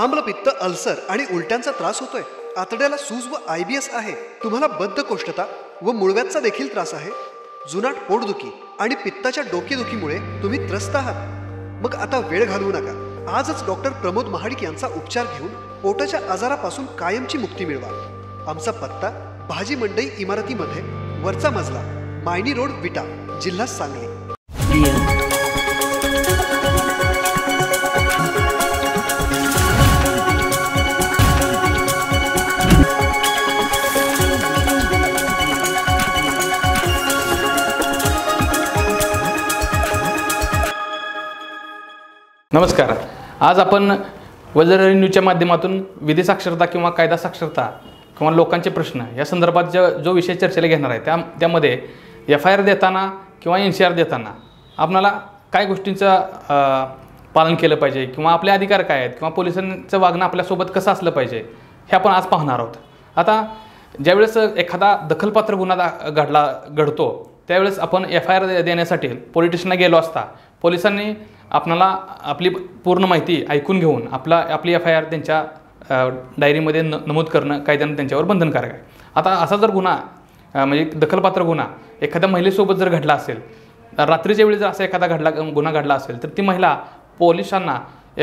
आम्लपित्त, ulcer आणि उलट्यांचा त्रास होतोय, आतड्याला सूज व IBS आहे, तुम्हाला बद्धकोष्ठता व मुळव्याधचा देखील त्रास आहे, जुनाट पोटदुखी आणि पित्ताच्या डोकेदुखीमुळे तुम्ही त्रस्त आहात, मग आता वेळ घालवू नका. आजच डॉक्टर प्रमोद महाडिक यांचा उपचार घेऊन पोटाच्या आजारापासून कायमची मुक्ती मिळवा. आमचा पत्ता भाजी मंडई इमारतीमध्ये, वरचा मजला, मायनी रोड, विटा, जिल्हा सांगली. नमस्कार. आज आपण वज्रलहरी न्यूजच्या माध्यमातून विधी साक्षरता किंवा कायदा साक्षरता किंवा लोकांचे प्रश्न या संदर्भात जो विषय चर्चेला घेणार आहे त्यामध्ये FIR देताना किंवा NCR देताना आपल्याला काय गोष्टींचं पालन केलं पाहिजे किंवा आपले अधिकार काय आहेत किंवा पोलिसांचं वागणं आपल्यासोबत कसं असलं पाहिजे हे आपण आज पाहणार आहोत. आता ज्यावेळेस एखादा दखलपात्र गुन्हा घडतो त्यावेळेस आपण FIR देण्यासाठी पोलीस स्टेशनला गेलो असता पोलिसांनी आपल्याला आपली पूर्ण माहिती ऐकून घेऊन आपली FIR त्यांच्या डायरीमध्ये नमूद करणं कायद्यानं त्यांच्यावर बंधनकारक आहे. आता असा जर गुन्हा म्हणजे दखलपात्र गुन्हा एखाद्या महिलेसोबत जर घडला असेल, रात्रीच्या वेळी जर असा एखादा गुन्हा घडला असेल तर ती महिला पोलिसांना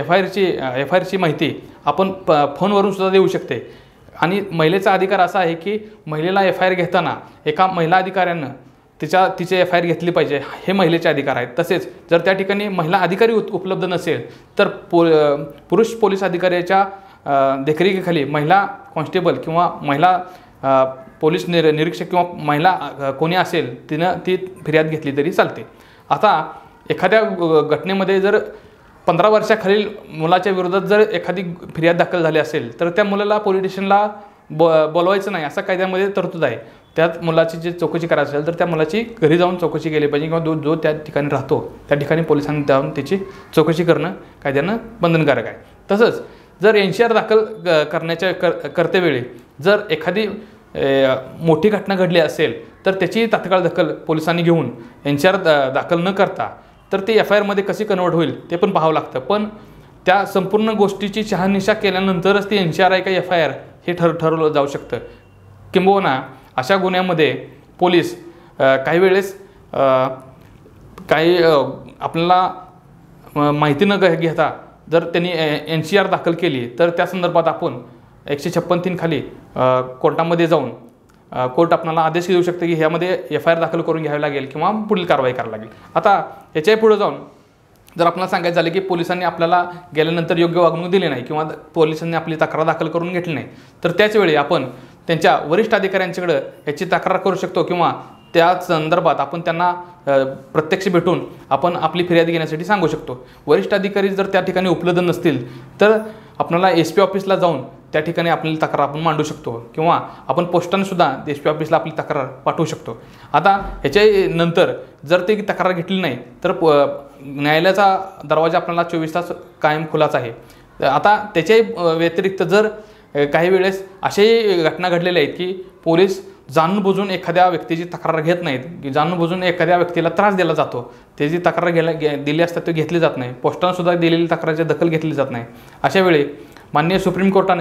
FIRची माहिती आपण फोनवरून सुद्धा देऊ शकते. आणि महिलेचा अधिकार असा आहे की महिलेला FIR घेताना एका महिला अधिकाऱ्यानं तिचे FIR घेतली पाहिजे, हे महिलेचे अधिकार आहेत. तसेच जर त्या ठिकाणी महिला अधिकारी उपलब्ध नसेल तर पुरुष पोलीस अधिकाऱ्याच्या देखरेखीखाली महिला कॉन्स्टेबल किंवा महिला पोलीस निरीक्षक किंवा महिला कोणी असेल तिनं ती फिर्याद घेतली तरी चालते. आता एखाद्या घटनेमध्ये जर 15 वर्षाखालील मुलाच्या विरोधात जर एखादी फिर्याद दाखल झाली असेल तर त्या मुलाला पोलीस स्टेशनला बोलवायचं नाही असं कायद्यामध्ये तरतूद आहे. त्यात मुलाची जी चौकशी करायची असेल तर त्या मुलाची घरी जाऊन चौकशी केली पाहिजे किंवा जो त्या ठिकाणी राहतो त्या ठिकाणी पोलिसांनी जाऊन त्याची चौकशी करणं कायद्यानं बंधनकारक आहे. तसंच जर NCR दाखल करण्याच्या करतेवेळी जर एखादी मोठी घटना घडली असेल तर त्याची तात्काळ दखल पोलिसांनी घेऊन NCR दाखल न करता तर ते FIRमध्ये कशी कन्वर्ट होईल ते पण पाहावं लागतं. पण त्या संपूर्ण गोष्टीची शहानिशा केल्यानंतरच ती NCR आहे का FIR हे ठरवलं जाऊ शकतं. किंबहुना अशा गुन्ह्यामध्ये पोलीस काही वेळेस काही आपल्याला माहिती न घेता जर त्यांनी NCR दाखल केली तर त्या संदर्भात आपण 156(3) खाली कोर्टामध्ये जाऊन कोर्ट आपल्याला आदेश देऊ शकते की ह्यामध्ये FIR दाखल करून घ्यावी लागेल किंवा पुढील कारवाई करावी लागेल. आता याच्याही पुढे जाऊन जर आपल्याला सांगायचं झालं की पोलिसांनी आपल्याला गेल्यानंतर योग्य वागणूक दिली नाही किंवा पोलिसांनी आपली तक्रार दाखल करून घेतली नाही तर त्याचवेळी आपण त्यांच्या वरिष्ठ अधिकाऱ्यांच्याकडे याची तक्रार करू शकतो किंवा त्या संदर्भात आपण त्यांना प्रत्यक्ष भेटून आपण आपली फिर्याद घेण्यासाठी सांगू शकतो. वरिष्ठ अधिकारी जर त्या ठिकाणी उपलब्ध नसतील तर आपल्याला SP ऑफिसला जाऊन त्या ठिकाणी आपली तक्रार आपण मांडू शकतो किंवा आपण पोस्टाने सुद्धा SP ऑफिसला आपली तक्रार पाठवू शकतो. आता ह्याच्या नंतर जर ते तक्रार घेतली नाही तर न्यायालयाचा दरवाजा आपल्याला 24 तास कायम खुलाच आहे. आता त्याच्या व्यतिरिक्त जर काही वेळेस अशाही घटना घडलेल्या आहेत की पोलीस जाणून बुजून एखाद्या व्यक्तीची तक्रार घेत नाहीत, की जाणून बुजून एखाद्या व्यक्तीला त्रास दिला जातो, त्याची तक्रार दिली असता ते घेतली जात नाही, पोस्टानं सुद्धा दिलेली तक्रारची दखल घेतली जात नाही. अशा वेळी माननीय सुप्रीम कोर्टाने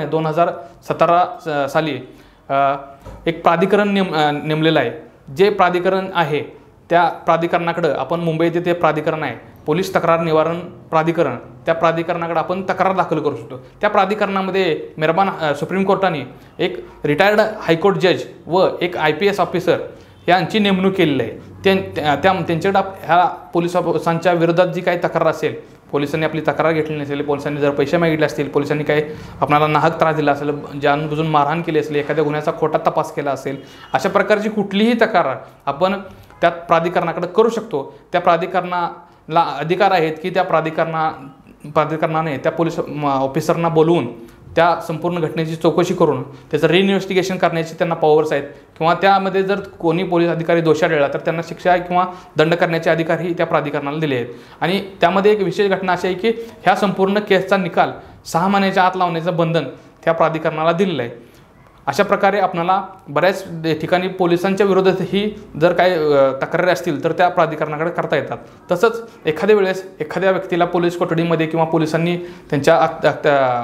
2017 साली एक प्राधिकरण नेमलेलं आहे. जे प्राधिकरण आहे त्या प्राधिकरणाकडं आपण मुंबई येथे ते प्राधिकरण आहे पोलीस तक्रार निवारण प्राधिकरण, त्या प्राधिकरणाकडे आपण तक्रार दाखल करू शकतो. त्या प्राधिकरणामध्ये मेहरबान सुप्रीम कोर्टाने एक रिटायर्ड हायकोर्ट जज व एक IPS ऑफिसर यांची नेमणूक केलेली आहे. त्यांच्याकडे ह्या पोलिसांच्या विरोधात जी काही तक्रार असेल, पोलिसांनी आपली तक्रार घेतली नसेल, पोलिसांनी जर पैसे मागितले असतील, पोलिसांनी काही आपल्याला नाहक त्रास दिला असेल, जाणून मारहाण केली असेल, एखाद्या गुन्ह्याचा खोटा तपास केला असेल, अशा प्रकारची कुठलीही तक्रार आपण त्या प्राधिकरणाकडे करू शकतो. त्या प्राधिकरणाला अधिकार आहेत की त्या प्राधिकरणाने त्या पोलीस ऑफिसरना बोलवून त्या संपूर्ण घटनेची चौकशी करून त्याचं रिइन्व्हेस्टिगेशन करण्याची त्यांना पॉवर्स आहेत किंवा त्यामध्ये जर कोणी पोलीस अधिकारी दोषी आढळला तर त्यांना शिक्षा किंवा दंड करण्याचे अधिकारही त्या प्राधिकरणाला दिले आहेत. आणि त्यामध्ये एक विशेष घटना अशी आहे की ह्या संपूर्ण केसचा निकाल 6 महिन्याच्या आत लावण्याचं बंधन त्या प्राधिकरणाला दिलेलं आहे. अशा प्रकारे आपल्याला बऱ्याच ठिकाणी पोलिसांच्या विरोधातही जर काही तक्रारी असतील तर त्या प्राधिकरणाकडे करता येतात. तसंच एखाद्या वेळेस एखाद्या व्यक्तीला पोलीस कोठडीमध्ये किंवा पोलिसांनी त्यांच्या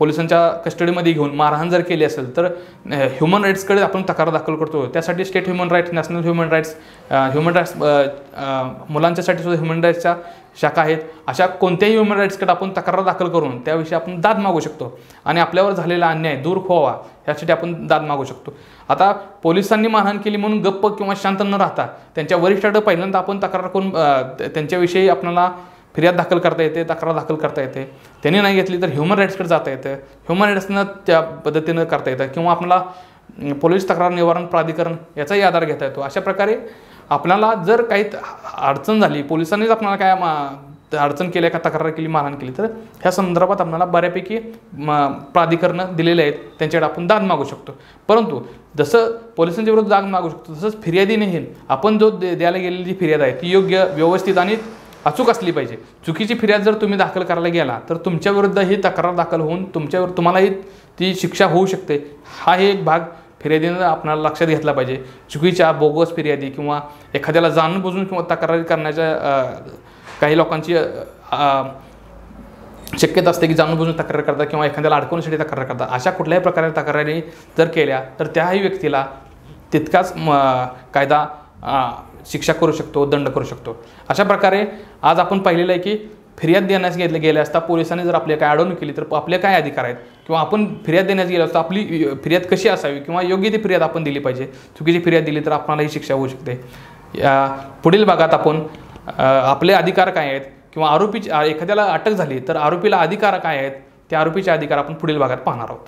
पोलिसांच्या कस्टडीमध्ये घेऊन मारहाण जर केली असेल तर ह्युमन राईट्सकडे आपण तक्रार दाखल करतो. त्यासाठी state human rights, national human rights मुलांच्यासाठी सुद्धा ह्युमन राईट्सच्या शाखा आहेत. अशा कोणत्याही ह्युमन राईट्सकडे आपण तक्रार दाखल करून त्याविषयी आपण दाद मागू शकतो आणि आपल्यावर झालेला अन्याय दूर व्हावा यासाठी आपण दाद मागू शकतो. आता पोलिसांनी मारहाण केली म्हणून गप्प किंवा शांत न राहता त्यांच्या वरिष्ठांकडे पहिल्यांदा आपण तक्रार करून त्यांच्याविषयी आपल्याला फिर्याद दाखल करता येते, तक्रार दाखल करता येते. त्यांनी नाही घेतली तर ह्युमन राईट्सकडे जाता येतं, ह्युमन राईट्सनं त्या पद्धतीनं करता येतं किंवा आपल्याला पोलीस तक्रार निवारण प्राधिकरण याचाही आधार घेता येतो. अशा प्रकारे आपल्याला जर काही अडचण झाली, पोलिसांनीच आपल्याला काय अडचण केली, का तक्रार केली, मारहाण केली, तर ह्या संदर्भात आपल्याला बऱ्यापैकी प्राधिकरणं दिलेले आहेत, त्यांच्याकडे आपण दाद मागू शकतो. परंतु जसं पोलिसांच्या विरुद्ध दाद मागू शकतो तसंच फिर्यादीनेही आपण जो द्यायला गेलेली जी फिर्याद आहे ती योग्य, व्यवस्थित आणि अचूक असली पाहिजे. चुकीची फिर्याद जर तुम्ही दाखल करायला गेला तर तुमच्या विरुद्ध ही तक्रार दाखल होऊन तुम्हालाही ती शिक्षा होऊ शकते. हा एक भाग फिर्यादीनं आपल्याला लक्षात घेतला पाहिजे. चुकीच्या बोगस फिर्यादी किंवा एखाद्याला जाणून बुजून किंवा तक्रारी करण्याच्या काही लोकांची शक्यता असते की जाणून बुजून तक्रार करतात किंवा एखाद्याला अडकवण्यासाठी तक्रार करतात. अशा कुठल्याही प्रकारे तक्रारी जर केल्या तर त्याही व्यक्तीला तितकाच कायदा शिक्षा करू शकतो, दंड करू शकतो. अशा प्रकारे आज आपण पाहिलेलं आहे की फिर्याद देण्यास गेले असता पोलिसांनी जर आपल्या काय अडवणूक केली तर आपले काय अधिकार आहेत किंवा आपण फिर्याद देण्यास गेलो असता आपली फिर्याद कशी असावी किंवा योग्य ती फिर्याद आपण दिली पाहिजे. चुकीची फिर्याद दिली तर आपल्यालाही शिक्षा होऊ शकते. पुढील भागात आपण आपले अधिकार काय आहेत किंवा एखाद्याला अटक झाली तर आरोपीला अधिकार काय आहेत, त्या आरोपीचे अधिकार आपण पुढील भागात पाहणार आहोत.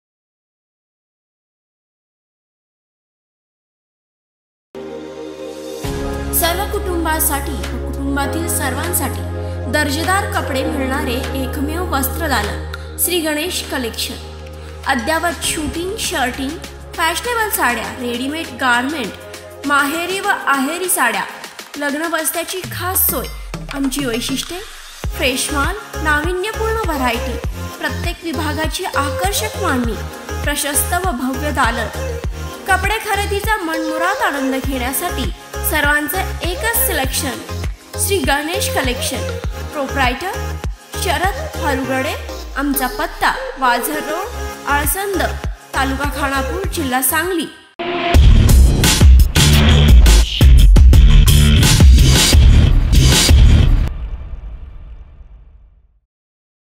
सर्व कुटुंबासाठी व कुटुंबातील सर्वांसाठी दर्जेदार कपडे मिळणारे एकमेव वस्त्रदालन श्री गणेश कलेक्शन. अद्यावत शूटिंग, शर्टिंग, फॅशनेबल साड्या, रेडीमेड गारमेंट, माहेरी व आहेरी साड्या, लग्न बस्त्याची खास सोय. आमची वैशिष्ट्ये: फ्रेश माल, नाविन्यपूर्ण व्हरायटी, प्रत्येक विभागाची आकर्षक मांडणी, प्रशस्त व भव्य दालन. कपडे खरेदीचा मनमुराद आनंद घेण्यासाठी सर्वांचं एकच selection, Shri Ganesh collection. Proprietor Sharad Farugade. आमचा पत्ता: वाझर रोड, आळसंद, तालुका खानापूर, जिल्हा सांगली.